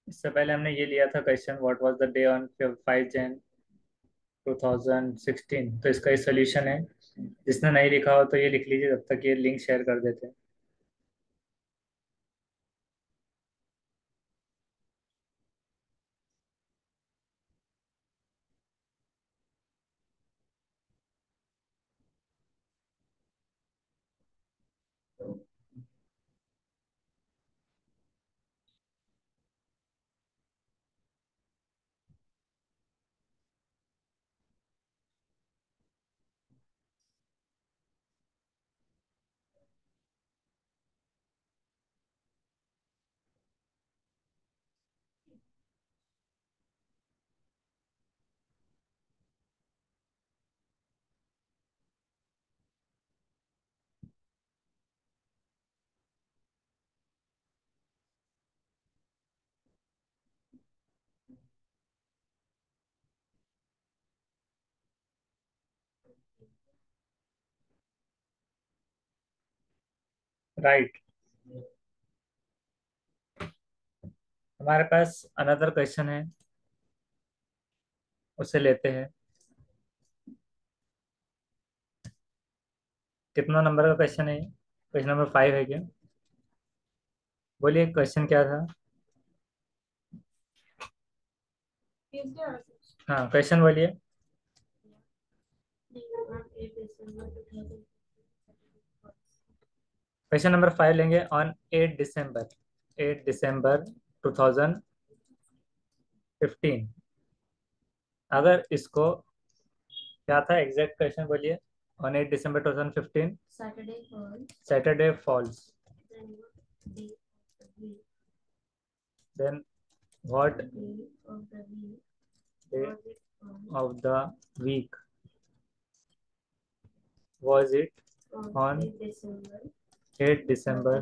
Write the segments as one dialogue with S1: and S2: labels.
S1: इससे पहले हमने ये लिया था question, what was the day on 5 Jan 2016। तो इसका ये सोल्यूशन है। जिसने नहीं लिखा हो तो ये लिख लीजिए, जब तक ये लिंक शेयर कर देते हैं। राइट। हमारे पास अनदर क्वेश्चन है, उसे लेते हैं। कितना नंबर का क्वेश्चन है ये? क्वेश्चन नंबर 5 है क्या? बोलिए, क्वेश्चन क्या था? हाँ, क्वेश्चन बोलिए। क्वेश्चन नंबर 5 लेंगे। ऑन 8 दिसंबर, 8 दिसंबर 2015, अगर इसको, क्या था एग्जैक्ट क्वेश्चन बोलिए। On 8 December 2015 Saturday falls, then what day of the week was it on 8 December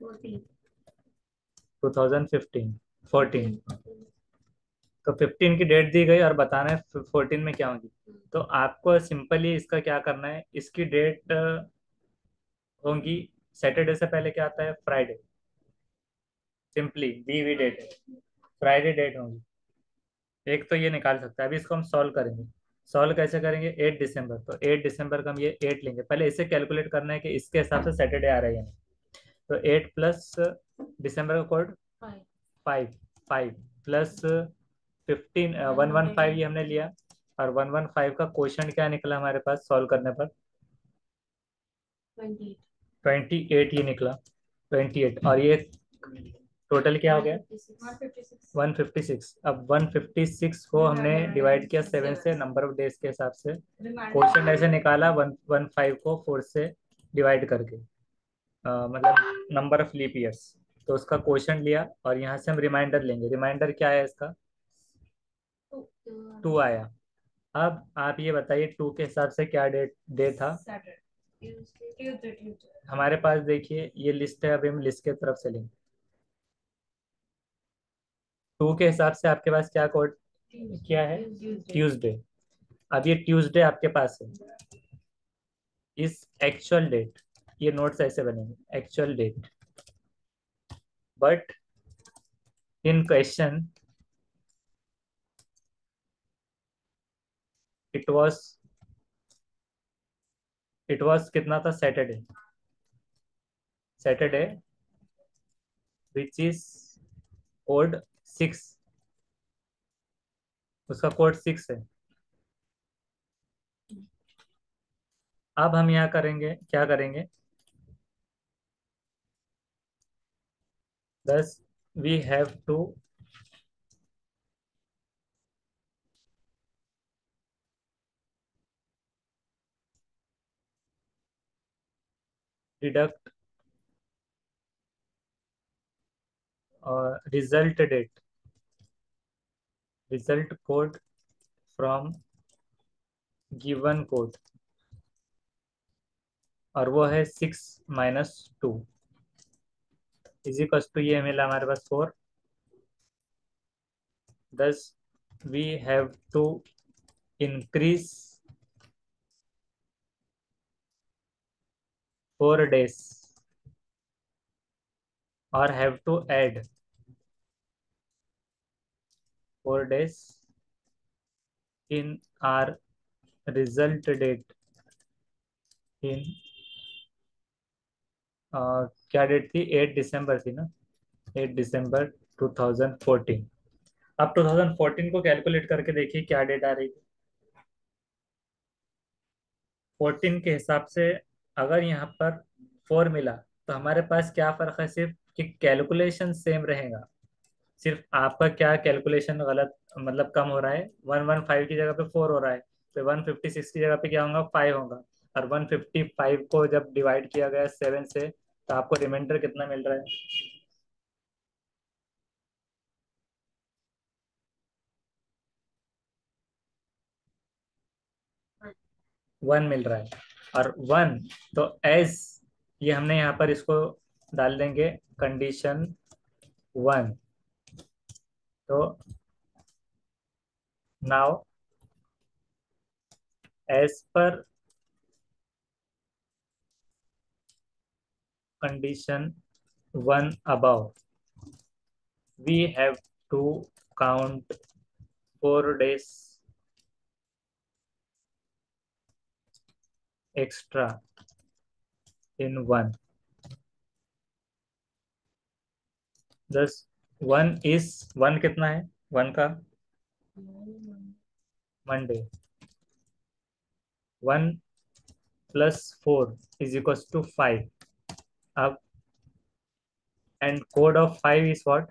S1: 2015 14। तो 15 की डेट दी गई और बताना है 14 में क्या होगी। तो आपको सिंपली इसका क्या करना है, इसकी डेट होंगी। सैटरडे से पहले क्या आता है? फ्राइडे। सिंपली दी हुई डेट है, फ्राइडे डेट होंगी। एक तो ये निकाल सकता है। अभी इसको हम सॉल्व करेंगे। सॉल्व कैसे करेंगे? 8 दिसंबर, तो 8 दिसंबर का हम ये 8 लेंगे। पहले इसे कैलकुलेट करना है कि इसके हिसाब से सैटरडे आ रहा है या नहीं। तो 8 प्लस दिसंबर का कोड 5, 5 प्लस 15, 115 ये हमने लिया। और 115 का क्वेश्चन क्या निकला हमारे पास सॉल्व करने पर? 28 ये निकला। 28 और ये टोटल क्या हो गया? 156। अब 156 को हमने डिवाइड किया 7 से, नंबर ऑफ डेज के हिसाब से। क्वेश्चन ऐसे निकाला 115 को 4 से डिवाइड करके, मतलब नंबर ऑफ लीप ईयर्स। तो उसका क्वेश्चन लिया और यहाँ से हम रिमाइंडर लेंगे। रिमाइंडर क्या है इसका? 2 आया। अब आप ये बताइए 2 के हिसाब से क्या डे डे था? हमारे पास देखिए ये लिस्ट है, अभी हम लिस्ट के तरफ से लेंगे। 2 के हिसाब से आपके पास क्या कोड, क्या है? ट्यूसडे। अब ये ट्यूसडे आपके पास है। इस एक्चुअल डेट, ये नोट्स ऐसे बनेंगे, actual date, but in question it was, it was कितना था? Saturday. Saturday which is code 6, उसका कोड 6 है। अब हम यहाँ करेंगे, क्या करेंगे? 10 we have to deduct result date, result code from given code, और वो है 6 - 2 इजिकल्स टू, ये मिला हमारे पास 4। दस we have to increase 4 days और have to add 4 days in our result date in क्या डेट थी, 8 दिसंबर थी ना, 8 दिसंबर 2014। अब 2014 को कैलकुलेट करके देखिए क्या डेट आ रही है। 14 के हिसाब से अगर यहाँ पर 4 मिला तो हमारे पास क्या फर्क है, सिर्फ कि कैलकुलेशन सेम रहेगा। सिर्फ आपका क्या कैलकुलेशन गलत, मतलब कम हो रहा है, 115 की जगह पे 4 हो रहा है, तो 156 की जगह पे क्या होगा, 5 होगा। और 155 को जब डिवाइड किया गया 7 से, तो आपको रिमाइंडर कितना मिल रहा है, 1 मिल रहा है। और 1, तो एज, ये हमने यहाँ पर इसको डाल देंगे कंडीशन 1। तो now as per condition 1 above, we have to count 4 days extra in one. Thus 1 कितना है, 1 का मंडे, 1 + 4 = 5। अब and code of 5 is what,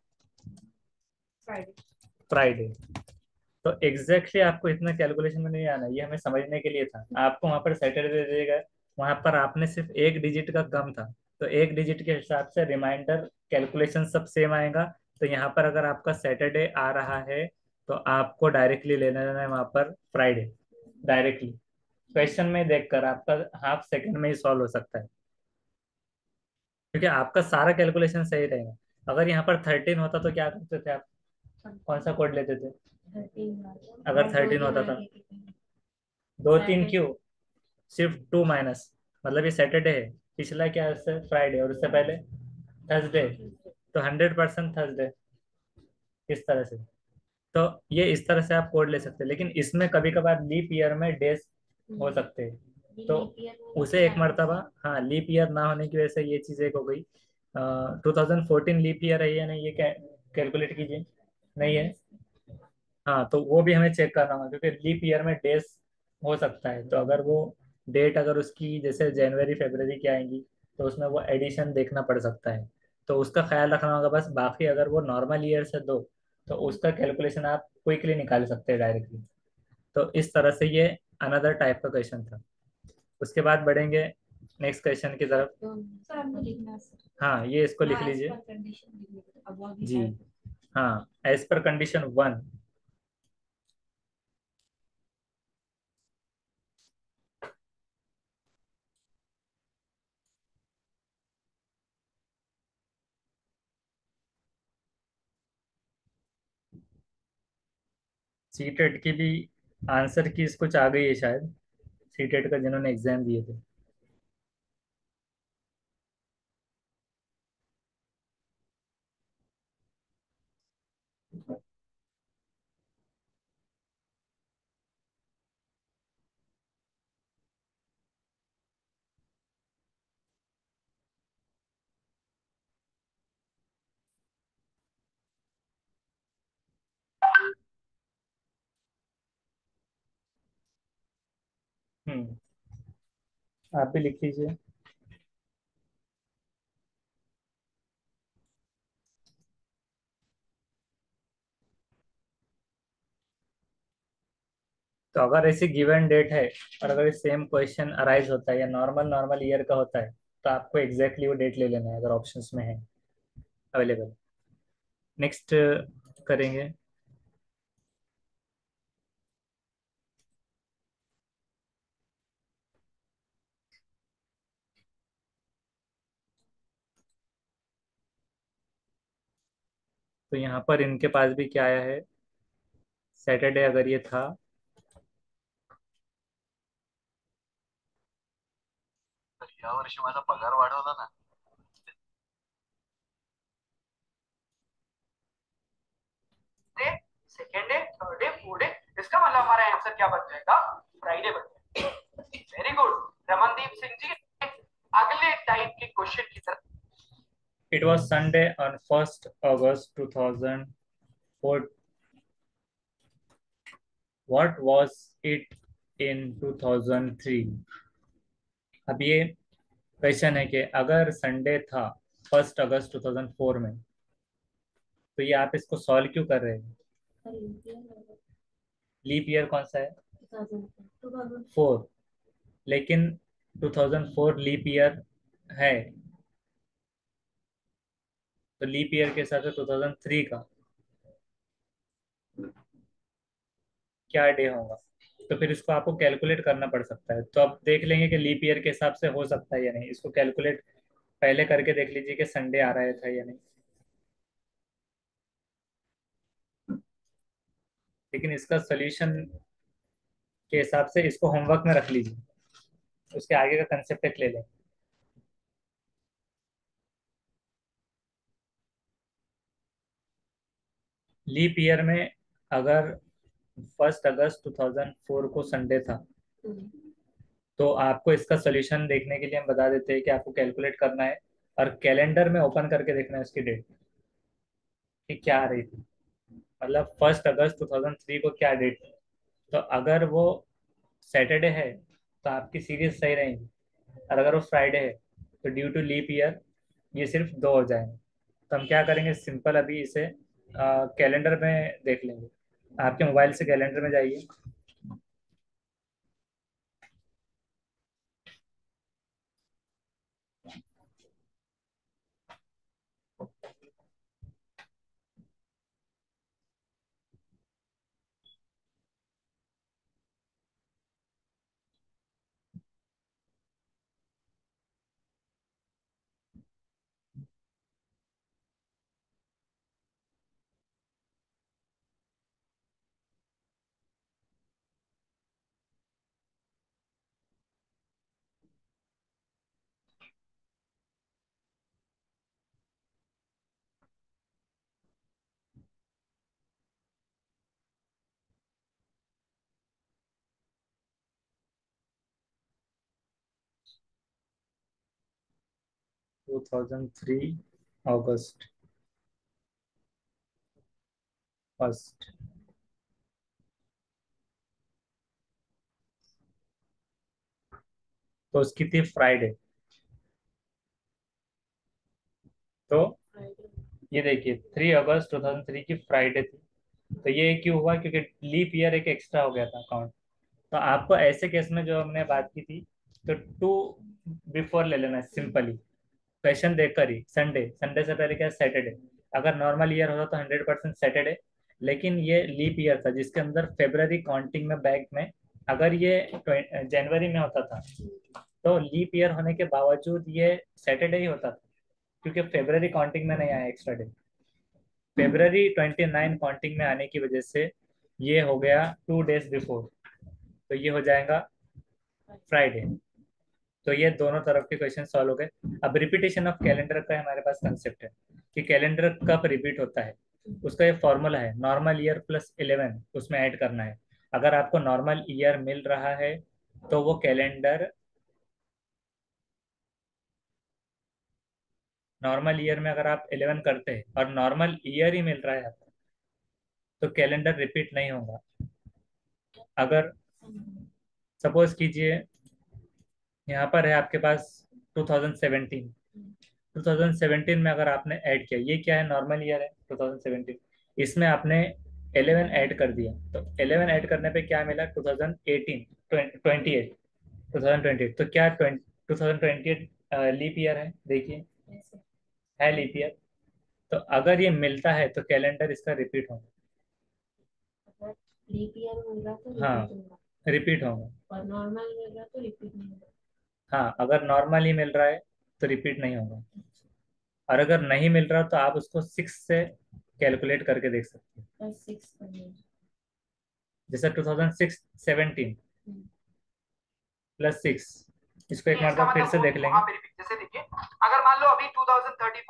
S1: Friday. तो एग्जैक्टली आपको इतना कैलकुलेशन में नहीं आना, ये हमें समझने के लिए था। आपको वहां पर सैटरडे दे देगा, वहां पर आपने सिर्फ एक डिजिट का कम था, तो एक डिजिट के हिसाब से रिमाइंडर कैलकुलेशन सब सेम आएगा। तो यहाँ पर अगर आपका सैटरडे आ रहा है तो आपको डायरेक्टली ले लेना है वहां पर फ्राइडे, डायरेक्टली क्वेश्चन में देखकर आपका हाफ सेकंड में ही सॉल्व हो सकता है, क्योंकि आपका सारा कैलकुलेशन सही रहेगा। अगर यहाँ पर 13 होता तो क्या करते थे आप, कौन सा कोड लेते थे, अगर 13 होता था, 2 3 क्यों, सिर्फ 2 माइनस, मतलब ये सैटरडे है, पिछला क्या है उससे, फ्राइडे, और उससे पहले थर्सडे, तो 100% थर्सडे, इस तरह से। तो ये इस तरह से आप कोड ले सकते हैं, लेकिन इसमें कभी कभार लीप ईयर में डेज हो सकते हैं, तो उसे एक मर्तबा, हाँ लीप ईयर ना होने की वजह से ये चीज़ एक हो गई। 2014 लीप ईयर है या नहीं, ये कैलकुलेट कीजिए, नहीं है। हाँ, तो वो भी हमें चेक करना होगा, क्योंकि लीप ईयर में डेज हो सकता है, तो अगर वो डेट अगर उसकी जैसे जनवरी फरवरी की आएंगी, तो उसमें वो एडिशन देखना पड़ सकता है, तो उसका ख्याल रखना होगा बस। बाकी अगर वो नॉर्मल ईयर से दो, तो उसका कैलकुलेशन आप क्विकली निकाल सकते हैं डायरेक्टली। तो इस तरह से ये अनदर टाइप का क्वेश्चन था। उसके बाद बढ़ेंगे नेक्स्ट क्वेश्चन की तरफ। हाँ, ये इसको लिख लीजिए जी। हाँ, एज पर कंडीशन 1, सीटेट की भी आंसर की कुछ आ गई है शायद, सीटेट का जिन्होंने एग्जाम दिए थे। हम्म, आप भी लिख लीजिए। तो अगर ऐसी गिवन डेट है, और अगर सेम क्वेश्चन अराइज होता है या नॉर्मल नॉर्मल ईयर का होता है, तो आपको एग्जैक्टली वो डेट ले लेना है अगर ऑप्शंस में है अवेलेबल। नेक्स्ट करेंगे। तो यहाँ पर इनके पास भी क्या आया है, सैटरडे अगर ये था, या वर्षी माझा पगार वाढवला ना,
S2: आंसर क्या बन जाएगा, फ्राइडे बन जाएगा। वेरी गुड रमनदीप सिंह जी, अगले टाइप के क्वेश्चन की तरफ।
S1: It was Sunday on 1st August 2004. What was it in 2003? अब ये क्वेश्चन है कि अगर संडे था 1 अगस्त 2004 में, तो ये आप इसको सॉल्व क्यों कर रहे हैं? लीप ईयर कौन सा है? 4। लेकिन 2004 लीप ईयर है, तो लीप ईयर के साथ 2003 का क्या डे होगा? तो फिर इसको आपको कैलकुलेट करना पड़ सकता है। तो अब देख लेंगे कि लीप ईयर के हिसाब से हो सकता है या नहीं। इसको कैलकुलेट पहले करके देख लीजिए कि संडे आ रहा था या नहीं। लेकिन इसका सोल्यूशन के हिसाब से इसको होमवर्क में रख लीजिए, उसके आगे का कंसेप्ट एक ले लें। लीप ईयर में अगर 1 अगस्त 2004 को संडे था, तो आपको इसका सोल्यूशन देखने के लिए हम बता देते हैं कि आपको कैलकुलेट करना है और कैलेंडर में ओपन करके देखना है उसकी डेट कि क्या आ रही थी। मतलब 1 अगस्त 2003 को क्या डेट थी। तो अगर वो सैटरडे है तो आपकी सीरीज सही रहेगी, और अगर वो फ्राइडे है तो ड्यू टू लीप ईयर ये सिर्फ 2 हो जाएंगे। तो हम क्या करेंगे, सिंपल अभी इसे कैलेंडर में देख लेंगे। आपके मोबाइल से कैलेंडर में जाइए। 2003 अगस्त 1। तो उसकी थी फ्राइडे। तो ये देखिए 3 अगस्त 2003 की फ्राइडे थी। तो ये क्यों हुआ? क्योंकि लीप ईयर एक एक्स्ट्रा हो गया था काउंट। तो आपको ऐसे केस में जो हमने बात की थी, तो 2 बिफोर ले लेना है सिंपली। क्वेश्चन देखकर ही संडे, संडे से पहले क्या, सैटरडे। अगर नॉर्मल ईयर होता तो 100% सैटरडे। लेकिन ये लीप ईयर था जिसके अंदर फेब्रवरी काउंटिंग में बैक में, अगर ये जनवरी में होता था तो लीप ईयर होने के बावजूद ये सैटरडे ही होता था, क्योंकि फेब्रवरी काउंटिंग में नहीं आया एक्स्ट्रा डे। फेब्रवरी 29 काउंटिंग में आने की वजह से ये हो गया 2 डेज बिफोर। तो ये हो जाएगा फ्राइडे। तो ये दोनों तरफ के क्वेश्चन सॉल्व हो गए। अब रिपीटेशन ऑफ कैलेंडर का हमारे पास कंसेप्ट है कि कैलेंडर कब रिपीट होता है। उसका ये फॉर्मूला है, नॉर्मल ईयर प्लस 11 उसमें ऐड करना है। अगर आपको नॉर्मल ईयर मिल रहा है तो वो कैलेंडर, नॉर्मल ईयर में अगर आप 11 करते हैं और नॉर्मल ईयर ही मिल रहा है आपको, तो कैलेंडर रिपीट नहीं होगा। अगर सपोज कीजिए यहाँ पर है आपके पास 2017, 2017 में अगर आपने ऐड किया, ये क्या है, नॉर्मल ईयर है 2017, इसमें आपने 11 ऐड कर दिया, तो 11 ऐड करने पे क्या मिला, 2018, 28, 2028। तो क्या 2028 लीप ईयर है? देखिए है लीप ईयर। तो अगर ये मिलता है तो कैलेंडर इसका रिपीट होगा।
S2: लीप ईयर मिल रहा तो
S1: हाँ,
S2: रिपीट होगा,
S1: रिपीट होगा।
S2: और नॉर्मल मिल रहा तो रिपीट नहीं होगा।
S1: हाँ, अगर नॉर्मल ही मिल रहा है तो रिपीट नहीं होगा। और अगर नहीं मिल रहा तो आप उसको 6 से कैलकुलेट करके देख सकते हैं।
S2: प्लस 6 करना।
S1: जैसे 2006 17 +6, इसको एक
S2: इसका
S1: बार फिर से
S2: मतलब
S1: देख लेंगे।
S2: वहां पे रिपीट, जैसे देखिए अगर मान लो अभी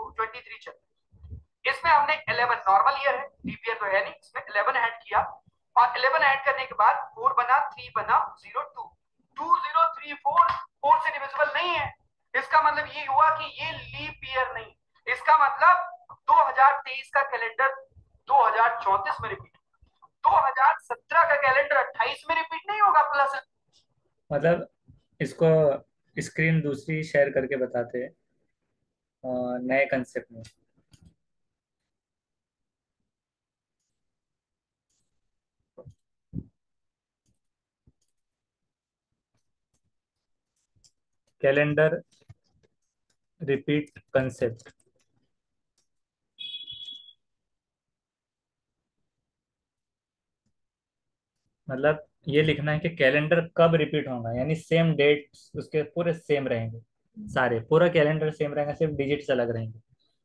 S2: 2023 चल, इसमें हमने 11 नॉर्मल ईयर है, लीप ईयर तो है नहीं, इसमें 11 ऐड किया, और 11 ऐड करने के बाद 4 बना, 3 बना, 0 2, 2034 4 से डिविजिबल नहीं है। इसका मतलब ये हुआ कि ये लीप ईयर नहीं, इसका मतलब 2023 का कैलेंडर 2034 में रिपीट, 2017 का कैलेंडर 28 में रिपीट नहीं होगा प्लस।
S1: मतलब इसको स्क्रीन दूसरी शेयर करके बताते हैं नए कंसेप्ट में। कैलेंडर रिपीट कंसेप्ट, मतलब ये लिखना है कि कैलेंडर कब रिपीट होगा, यानी सेम डेट उसके पूरे सेम रहेंगे, सारे पूरा कैलेंडर सेम रहेगा, सिर्फ डिजिट्स अलग रहेंगे।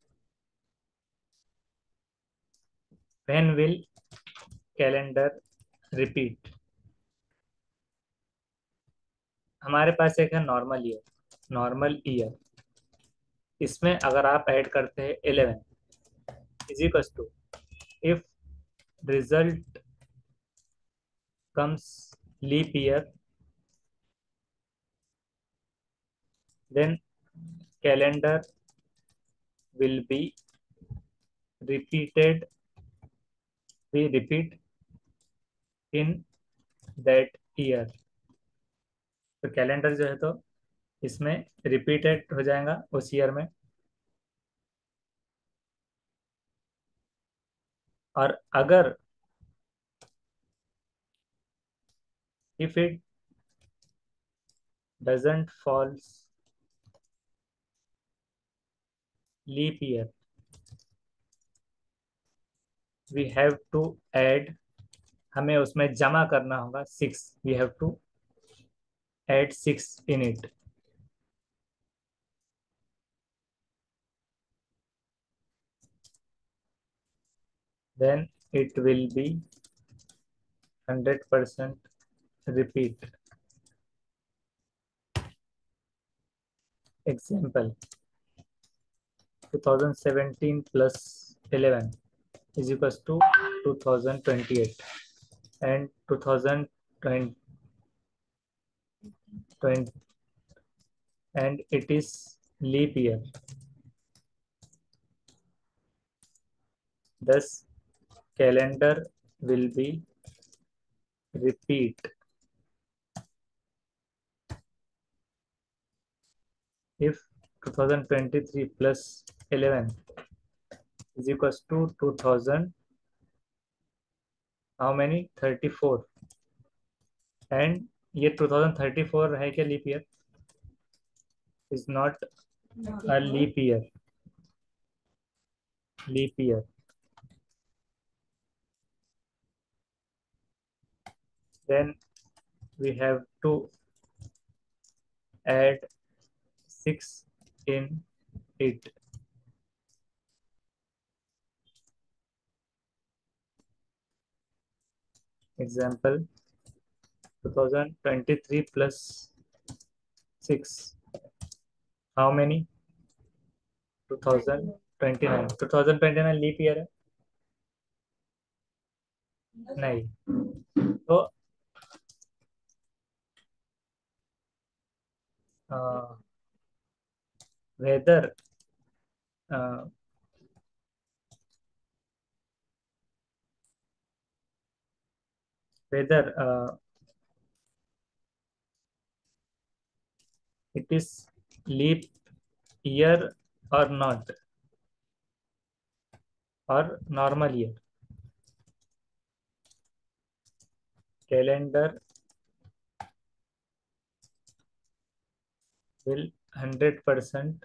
S1: व्हेन विल कैलेंडर रिपीट, हमारे पास एक है नॉर्मल ईयर। नॉर्मल ईयर, इसमें अगर आप ऐड करते हैं 11 is equal to, if result comes leap year then calendar will repeated be repeat in that year। तो कैलेंडर जो है तो इसमें रिपीटेड हो जाएगा उस ईयर में। और अगर if it doesn't falls leap year we have to add, हमें उसमें जमा करना होगा 6, we have to add 6 in it. Then it will be 100% repeat. Example 2017 plus 11 is equals to 2028 and 2020 and it is leap year, thus calendar will be repeat if 2023 plus 11 is equals to 2000 how many 34 and ये 2034 है क्या leap year, is not a leap year, leap year, then we have to add 6 in it। Example 2023 plus 6 how many 2029, 2029 leap year है नहीं। तो whether whether it is leap year or not, or normal year, calendar will 100%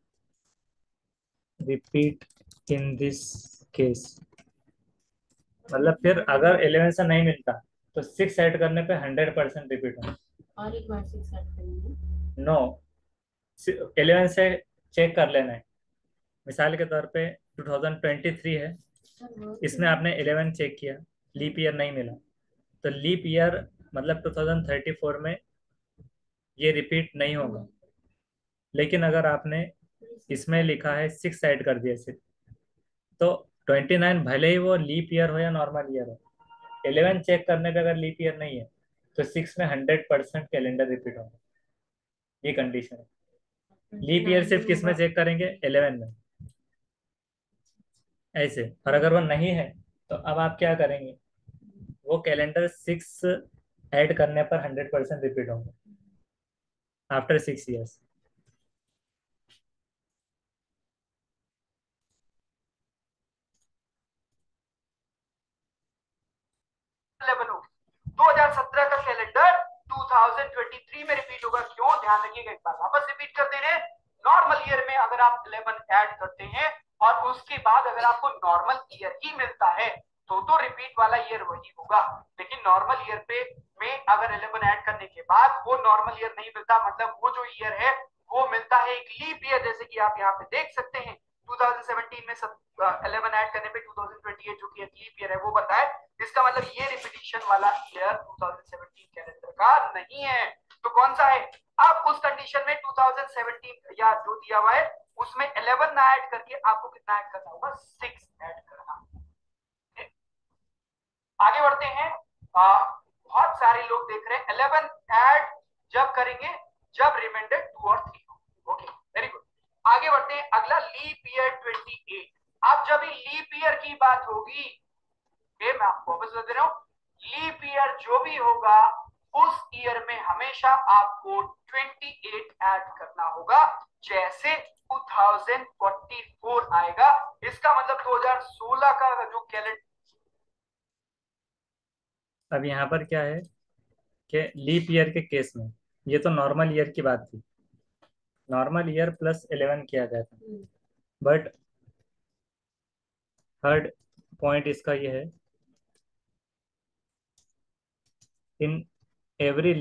S1: repeat in this case। मतलब फिर अगर 11 से नहीं मिलता तो 6 ऐड करने पे 100% रिपीट होगा।
S3: और एक बार 6 ऐड करेंगे।
S1: नो, 11 से चेक कर लेना है। मिसाल के तौर पे 2023 है, इसमें आपने 11 चेक किया, लीप ईयर नहीं मिला, तो लीप ईयर मतलब 2034 में ये रिपीट नहीं होगा। लेकिन अगर आपने इसमें लिखा है 6 ऐड कर दिया सिर्फ, तो 29 भले ही वो लीप ईयर हो या नॉर्मल ईयर हो, 11 चेक करने पे अगर लीप ईयर नहीं है तो 6 में 100% कैलेंडर रिपीट होगा, ये कंडीशन है। लीप ईयर सिर्फ किस में चेक करेंगे? 11 में, ऐसे। और अगर वो नहीं है तो अब आप क्या करेंगे? वो कैलेंडर 6 ऐड करने पर 100% रिपीट होंगे आफ्टर 6 years।
S2: लेवल हो 2017 का कैलेंडर 2023 में रिपीट होगा। क्यों? ध्यान रखिएगा, एक बार वापस रिपीट कर दे रहे। नॉर्मल ईयर में अगर आप 11 ऐड करते हैं और उसके बाद अगर आपको नॉर्मल ईयर ही मिलता है तो रिपीट वाला ईयर वही होगा। लेकिन नॉर्मल ईयर पे में अगर 11 ऐड करने के बाद वो नॉर्मल ईयर नहीं मिलता, मतलब वो जो ईयर है वो मिलता है एक लीप ईयर, जैसे कि आप यहाँ पे देख सकते हैं 2017 में 11 ऐड करने पे 2028 जो कि एक लीप ईयर है वो बताए। इसका मतलब ये रिपीटिशन वाला ईयर 2017 कैलेंडर का नहीं है। तो कौन सा है? अब उस कंडीशन में 2017 या जो दिया हुआ है उसमें 11 ना ऐड करके आपको कितना ऐड करना होगा? 6 ऐड करना। आगे बढ़ते हैं। बहुत सारे लोग देख रहे हैं 11 ऐड जब करेंगे जब रिमाइंडर 2 और 3 हो। Okay, very good. आगे बढ़ते हैं। अगला लीप ईयर 28। अब जब लीप ईयर की बात होगी, मैं आपको वापस बता दे रहा हूं, लीप ईयर जो भी होगा उस ईयर में हमेशा आपको 28 ऐड करना होगा। जैसे 2044 आएगा, इसका मतलब 2016 का जो कैलेंडर।
S1: अब यहाँ पर क्या है कि लीप ईयर के केस में, ये तो नॉर्मल ईयर की बात थी, नॉर्मल ईयर प्लस 11 किया गया था। बट थर्ड पॉइंट इसका ये है, in every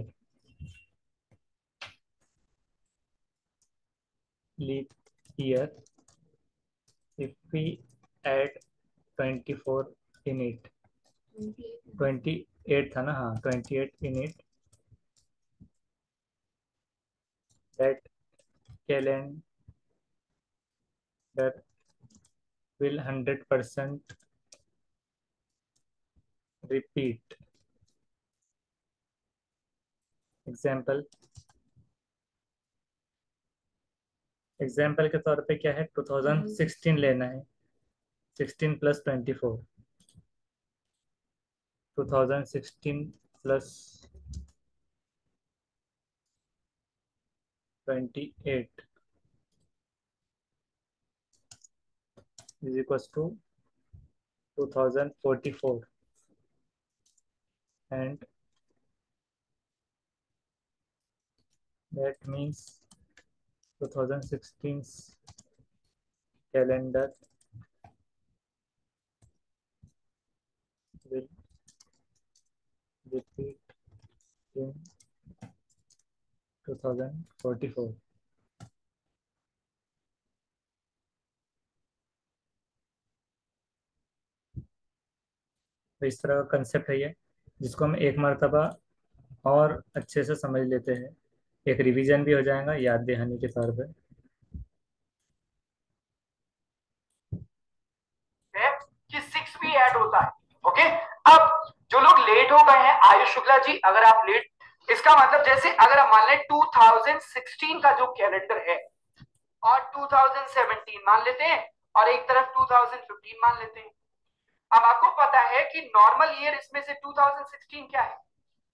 S1: leap year if we add 24 in it, 28 था ना, हाँ 28 in it, that calendar will 100% repeat। Example के तौर पे क्या है, 2016 लेना है, 16 plus 24, 2016 plus 28 is equals to 2044, and that means 2016's calendar will repeat in 2044। तो इस तरह का कंसेप्ट है ये, जिसको हम एक मर्तबा और अच्छे से समझ लेते हैं, एक रिवीजन भी हो जाएगा याद दहानी के तौर पे।
S2: है कि 6 भी ऐड होता है। ओके, अब जो लोग लेट हो गए हैं, आयुष शुक्ला जी अगर आप लेट, इसका मतलब जैसे अगर हम मान लें 2016 का जो कैलेंडर है और 2017 मान लेते हैं और एक तरफ 2015 मान लेते हैं। अब आपको पता है कि नॉर्मल ईयर इसमें से 2016 क्या है?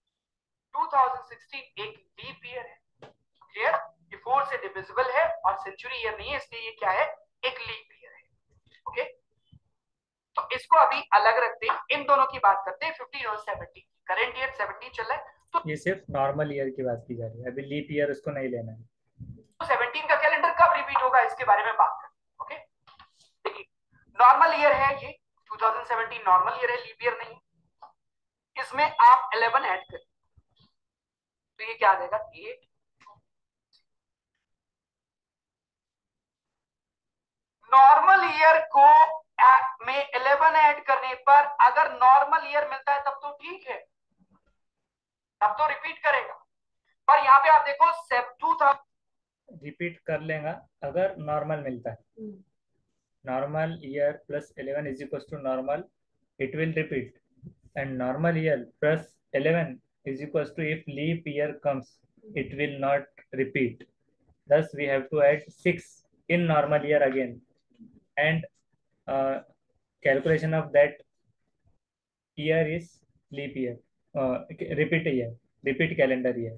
S2: 2016 एक लीप ईयर है। क्लियर? ये 4 से डिविजिबल है और सेंचुरी ईयर नहीं है, इसलिए ये क्या है? एक लीप ईयर है। ओके, तो इसको अभी अलग रखते हैं, इन दोनों की बात करते हैं 15 और 17। करंट ईयर 17 चल रहा है तो
S1: ये सिर्फ नॉर्मल ईयर की बात की जा रही है, अभी लीप ईयर उसको नहीं लेना है।
S2: 17 का कैलेंडर कब रिपीट होगा इसके बारे में बात करें। ओके, देखिए नॉर्मल ईयर है ये 2017, नॉर्मल ईयर है, लीप ईयर नहीं। इसमें आप 11 ऐड करें तो ये क्या आ जाएगा? 8। नॉर्मल ईयर को में 11 ऐड करने पर अगर नॉर्मल ईयर मिलता है तब तो ठीक है, तब तो रिपीट करेगा। पर यहाँ पे आप देखो 2000
S1: रिपीट कर लेगा अगर नॉर्मल मिलता है। Normal year plus 11 is equal to normal, it will repeat. and normal year plus 11 is equals to if leap year comes, it will not repeat. Thus, we have to add 6 in normal year again, and calculation of that year is leap year, repeat year, repeat calendar year.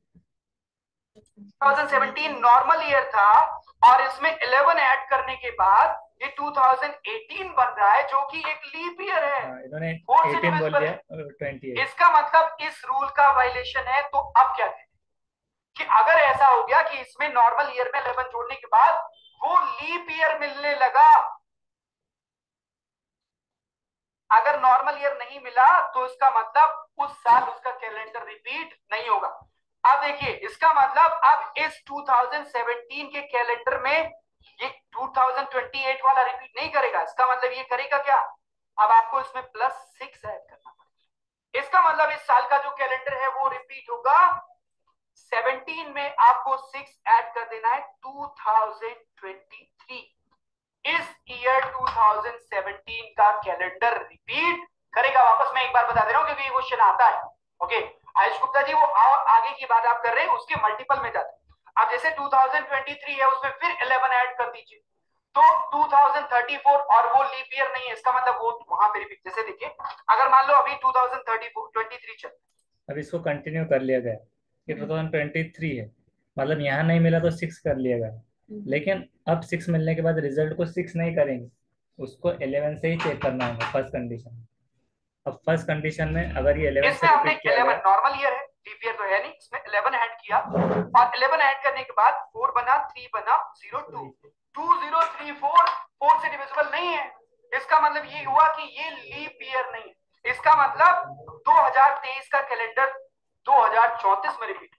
S2: 2017 normal year था और इसमें 11 add करने के बाद ये 2018 बन रहा है जो कि एक लीप ईयर है।
S1: इन्होंने
S2: फोर से
S1: 18 बोल
S2: divisible
S1: दिया,
S2: है।
S1: 28।
S2: इसका मतलब इस रूल का वायलेशन है। तो अब क्या करें कि अगर ऐसा हो गया कि इसमें नॉर्मल ईयर में 11 जोड़ने के बाद वो लीप ईयर मिलने लगा, अगर नॉर्मल ईयर नहीं मिला तो इसका मतलब उस साल उसका कैलेंडर रिपीट नहीं होगा। अब देखिए इसका मतलब अब इस 2017 के कैलेंडर में ये 2028 वाला रिपीट नहीं करेगा। इसका मतलब ये करेगा क्या, अब आपको इसमें +6 ऐड करना पड़ेगा। इसका मतलब इस साल का जो कैलेंडर है वो रिपीट होगा। 17 में आपको 6 ऐड कर देना है 2023। इस ईयर 2017 का कैलेंडर रिपीट करेगा वापस। मैं एक बार बता दे रहा हूं क्योंकि ये क्वेश्चन आता है। ओके आयुष गुप्ता जी, वो आगे की बात आप कर रहे हैं उसके मल्टीपल में जाते हैं। अब जैसे 2023 है उसमें फिर 11 ऐड कर दीजिए तो 2034, और वो लीप ईयर नहीं है, इसका मतलब वो वहां पे रिपीट। जैसे देखिए अगर मान लो अभी 2023 चल,
S1: अब इसको कंटिन्यू कर लिया गया कि 2023 है, मतलब यहाँ नहीं मिला तो 6 कर लिया गया, लेकिन अब 6 मिलने के बाद रिजल्ट को 6 नहीं करेंगे, उसको 11 से ही चेक करना होगा फर्स्ट कंडीशन। अब फर्स्ट कंडीशन में अगर ये 11 से
S2: इसमें हमने
S1: रिपीट किया
S2: 11
S1: गया,
S2: नॉर्मल ईयर है, लीप ईयर तो है नहीं, इसमें 11 ऐड किया और 11 ऐड करने के बाद 4 बना, 3 बना, 0 2 2034 4 से डिविजिबल नहीं है। इसका मतलब ये हुआ कि ये लीप ईयर नहीं है। इसका मतलब 2023 का कैलेंडर 2034 में रिपीट,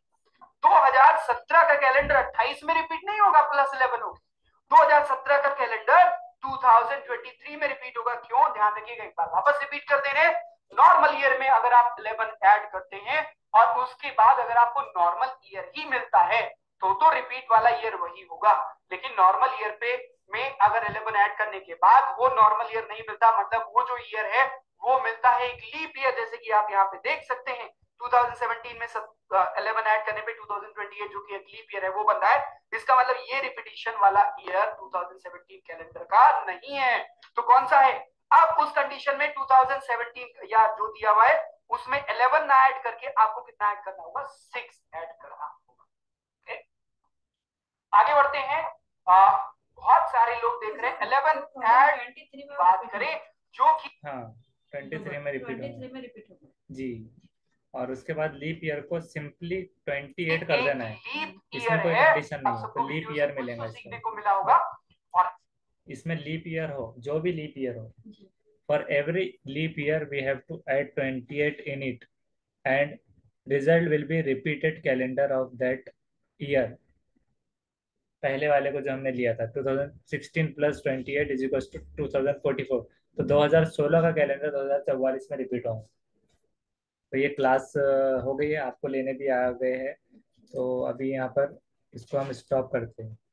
S2: 2017 का कैलेंडर 28 में रिपीट नहीं होगा, +11 होगा। 2017 का कैलेंडर 2023 में रिपीट होगा। क्यों, ध्यान रखिएगा, एक बार वापस रिपीट कर दे रहे हैं। नॉर्मल ईयर में अगर आप 11 ऐड करते हैं और उसके बाद अगर आपको नॉर्मल ईयर ही मिलता है तो रिपीट वाला ईयर वही होगा। लेकिन नॉर्मल ईयर पे में अगर 11 ऐड करने के बाद वो नॉर्मल ईयर नहीं मिलता, मतलब वो जो ईयर है वो मिलता है एक लीप ईयर। जैसे कि आप यहाँ पे देख सकते हैं 2017 में 11 ऐड करने पे 2028 जो कि एक लीप ईयर है वो बनता है। इसका मतलब ये रिपीटिशन वाला ईयर 2017 कैलेंडर का नहीं है। तो कौन सा है? अब उस कंडीशन में 2017 या जो दिया हुआ है उसमें 11 ना ऐड करके आपको कितना ऐड करना होगा, 6 ऐड करना होगा। आगे बढ़ते हैं। बहुत सारे लोग देख रहे हैं 11 ऐड बात करें जो कि
S1: हाँ 23 में रिपीट होगा जी, और उसके बाद लीप ईयर को सिंपली 28 कर देना है, इसमें कोई कंडीशन नहीं है, तो लीप ईयर मिलेगा
S2: सीखने
S1: इसमें।
S2: को मिला होगा। और
S1: इसमें लीप ईयर हो, जो भी लीप ईयर हो, for every leap year we have to add 28 in it and result will be repeated calendar of that year. पहले वाले को जो हमने लिया था 2016 + 28 इज इक्वल टू 2044, तो 2016 का कैलेंडर 2044 में रिपीट होगा। तो ये क्लास हो गई है, आपको लेने भी आ गए हैं, तो अभी यहाँ पर इसको हम स्टॉप करते हैं।